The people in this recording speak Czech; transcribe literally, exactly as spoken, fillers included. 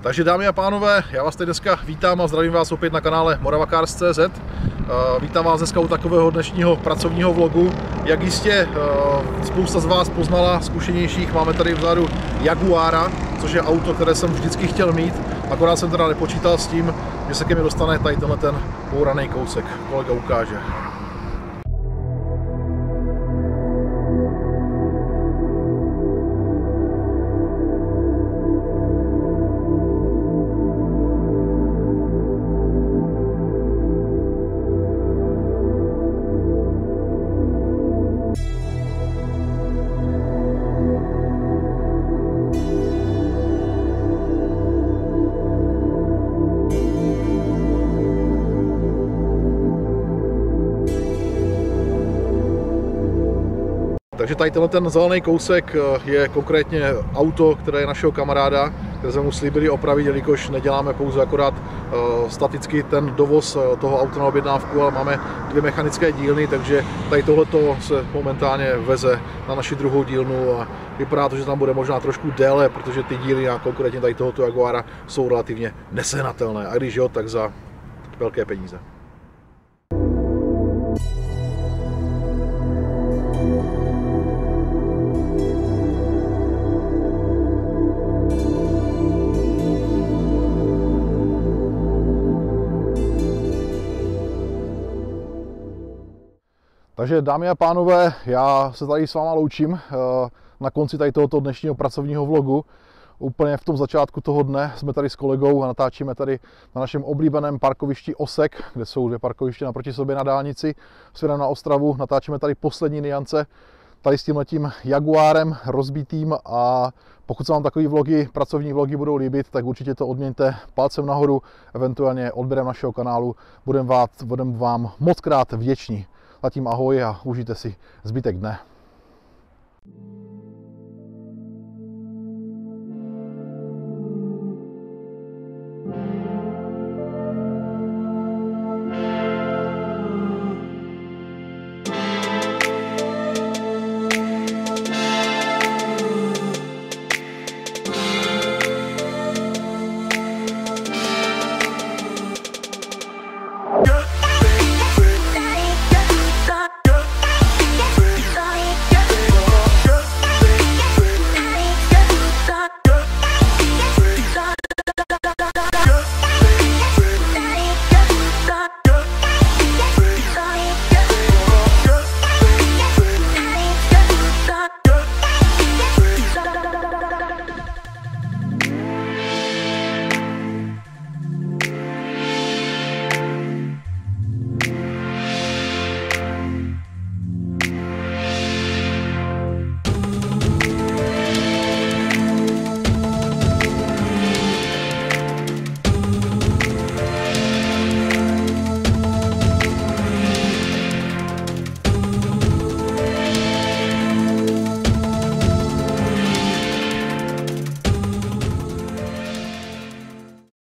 Takže dámy a pánové, já vás tady dneska vítám a zdravím vás opět na kanále Moravacars tečka cé zet. Vítám vás dneska u takového dnešního pracovního vlogu. Jak jistě spousta z vás poznala, zkušenějších, máme tady vzadu Jaguara, což je auto, které jsem vždycky chtěl mít. Akorát jsem teda nepočítal s tím, že se ke mně dostane tady tenhle ten pouraný kousek. Kolega ukáže. Takže tady tenhle ten zelený kousek je konkrétně auto, které je našeho kamaráda, které jsme mu slíbili opravit, jelikož neděláme pouze akorát staticky ten dovoz toho auta na objednávku, ale máme dvě mechanické dílny, takže tady tohleto se momentálně veze na naši druhou dílnu a vypadá to, že tam bude možná trošku déle, protože ty díly a konkrétně tady tohoto Jaguara jsou relativně nesehnatelné, a když jo, tak za velké peníze. Takže dámy a pánové, já se tady s váma loučím na konci tady tohoto dnešního pracovního vlogu. Úplně v tom začátku toho dne jsme tady s kolegou a natáčíme tady na našem oblíbeném parkovišti Osek, kde jsou dvě parkoviště naproti sobě na dálnici směrem na Ostravu. Natáčíme tady poslední niance tady s tímhletím Jaguárem rozbitým, a pokud se vám takový vlogy, pracovní vlogy budou líbit, tak určitě to odměňte palcem nahoru, eventuálně odběrem našeho kanálu. Budeme vám, budem vám moc krát vděční. Zatím ahoj a užijte si zbytek dne.